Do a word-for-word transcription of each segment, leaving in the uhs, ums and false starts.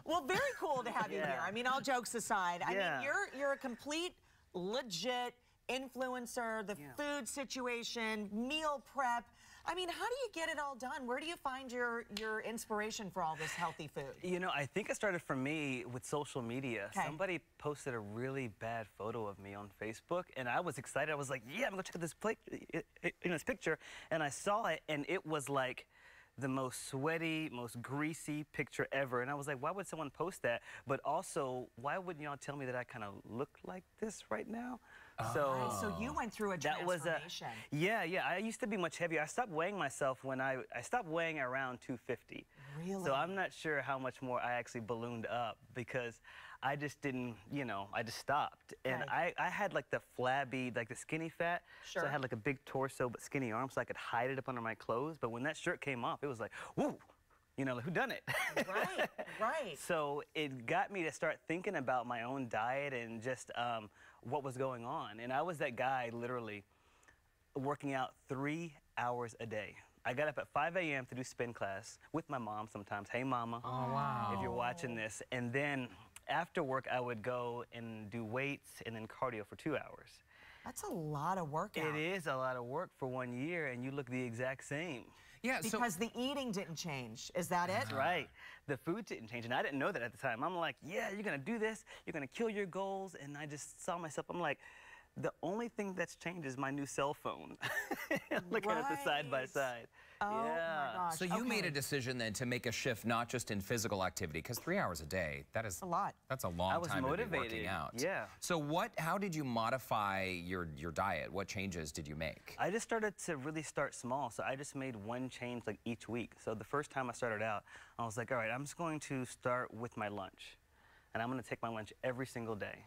Well, very cool to have you Yeah. here. I mean, all jokes aside, I Yeah. mean, you're you're a complete, legit influencer, the Yeah. food situation, meal prep. I mean, how do you get it all done? Where do you find your, your inspiration for all this healthy food? You know, I think it started for me with social media. Okay. Somebody posted a really bad photo of me on Facebook, and I was excited. I was like, yeah, I'm gonna check out this, pla- you know, this picture. And I saw it, and it was like the most sweaty, most greasy picture ever. And I was like, why would someone post that? But also, why wouldn't y'all tell me that I kind of look like this right now? So, Right, so you went through a that was a, transformation. yeah, yeah. I used to be much heavier. I stopped weighing myself when I, I stopped weighing around two fifty. Really? So I'm not sure how much more I actually ballooned up because I just didn't, you know, I just stopped. And Okay. I, I had like the flabby, like the skinny fat. Sure. So I had like a big torso but skinny arms so I could hide it up under my clothes. But when that shirt came off, it was like, whoa, you know, like, who done it? Right, right. So it got me to start thinking about my own diet and just um, what was going on. And I was that guy literally working out three hours a day. I got up at five A M to do spin class with my mom sometimes. Hey, mama. Oh, wow. If you're watching this. And then after work, I would go and do weights and then cardio for two hours. That's a lot of workout. It is a lot of work for one year, and you look the exact same. Yeah, so Because the eating didn't change. Is that it? That's right. The food didn't change, and I didn't know that at the time. I'm like, yeah, you're going to do this. You're going to kill your goals. And I just saw myself. I'm like, the only thing that's changed is my new cell phone. Looking at the side by Right. side. Oh, yeah. my gosh. So you Okay. made a decision then to make a shift, not just in physical activity, because three hours a day, that is a lot. That's a long I was time to be motivated. working out. Yeah. So what? How did you modify your your diet? What changes did you make? I just started to really start small. So I just made one change like each week. So the first time I started out, I was like, all right, I'm just going to start with my lunch. And I'm going to take my lunch every single day.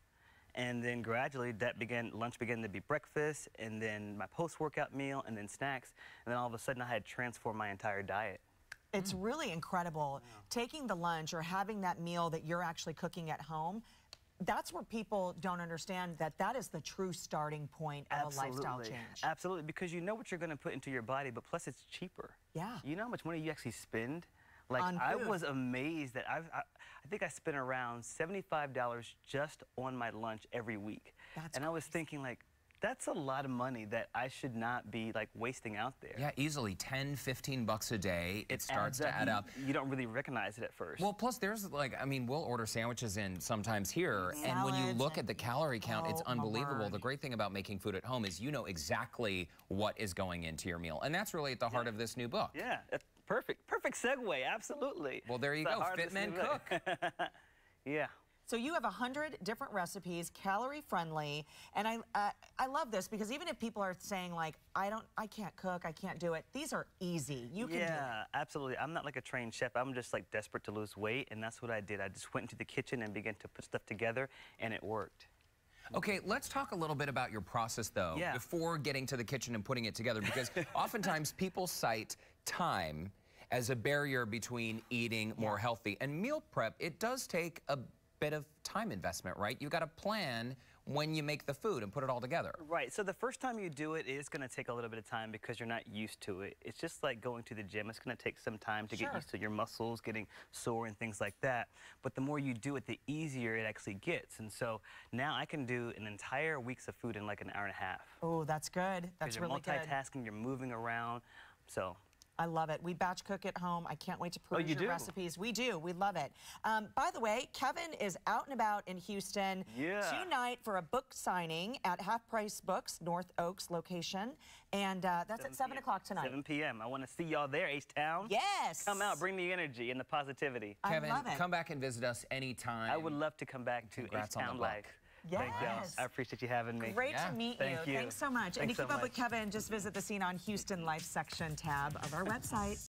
And then gradually that began, lunch began to be breakfast, and then my post-workout meal, and then snacks. And then all of a sudden I had transformed my entire diet. It's really incredible. Taking the lunch or having that meal that you're actually cooking at home, that's where people don't understand that that is the true starting point of a lifestyle change. Absolutely, because you know what you're going to put into your body, but plus it's cheaper. Yeah. You know how much money you actually spend? Like, On I food. was amazed that I've, I, I think I spent around seventy-five dollars just on my lunch every week. That's and I was thinking, like, that's a lot of money that I should not be, like, wasting out there. Yeah, easily ten, fifteen bucks a day. It, starts adds to add You- up. You don't really recognize it at first. Well, plus there's like, I mean, we'll order sandwiches in sometimes here, and when you Salads look and- at the calorie count, it's Oh, my unbelievable. word. The great thing about making food at home is you know exactly what is going into your meal, and that's really at the heart of this new book. yeah, that's perfect. Perfect segue, absolutely. Well, there you It's the go. heart of Fit this Men new book. Cook. Yeah. So you have a hundred different recipes, calorie friendly, and I uh, I love this because even if people are saying like I don't I can't cook, I can't do it, these are easy. You can do it. Yeah, absolutely. I'm not like a trained chef. I'm just like desperate to lose weight, and that's what I did. I just went into the kitchen and began to put stuff together, and it worked. Okay, let's talk a little bit about your process, though, Yeah. before getting to the kitchen and putting it together, because oftentimes people cite time as a barrier between eating more healthy. And meal prep, it does take a bit of time investment, right? You got to plan when you make the food and put it all together. Right, so the first time you do it, it's going to take a little bit of time because you're not used to it. It's just like going to the gym. It's going to take some time to Sure. get used to your muscles getting sore and things like that. But the more you do it, the easier it actually gets. And so now I can do an entire week's of food in like an hour and a half. Oh, that's good. That's you're really good. multitasking, you're moving around. So I love it. We batch cook at home. I can't wait to peruse you your do? recipes. We do. We love it. Um, by the way, Kevin is out and about in Houston Yeah. tonight for a book signing at Half Price Books, North Oaks location. And uh, that's at seven o'clock tonight. seven P M I want to see y'all there, H-Town. Yes. Come out, bring the energy and the positivity. I Kevin, love it. come back and visit us anytime. I would love to come back to Congrats on the H-Town book. Life. Thank y'all. Yes. I appreciate you having me. Great Yeah. to meet Thank you. you. Thanks so much. and to Thanks keep so up with much. Kevin, just visit the Scene on Houston Life section tab of our website.